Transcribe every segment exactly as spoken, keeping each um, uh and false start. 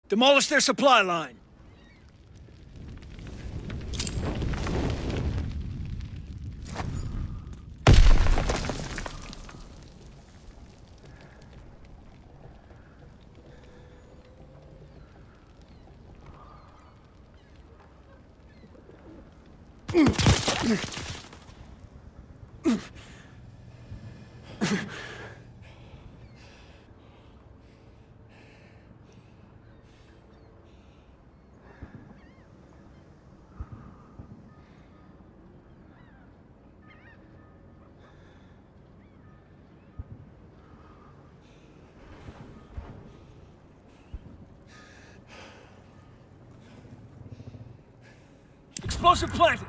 Demolish their supply line. Explosive planted!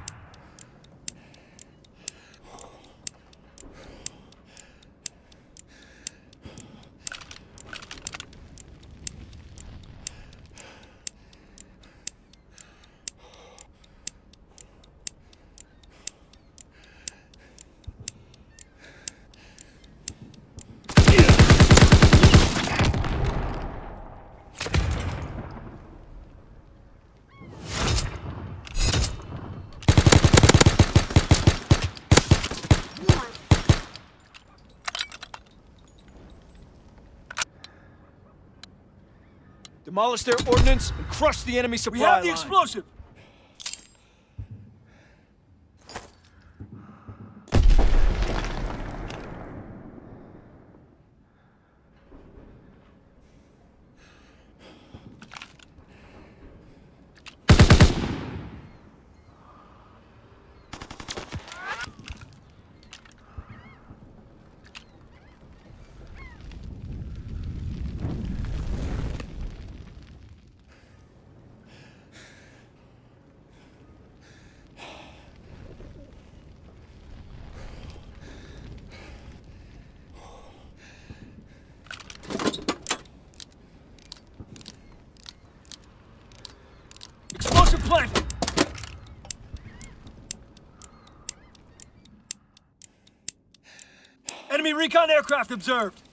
Demolish their ordnance and crush the enemy supply line. We have the explosive! Explosive planted! Enemy recon aircraft observed!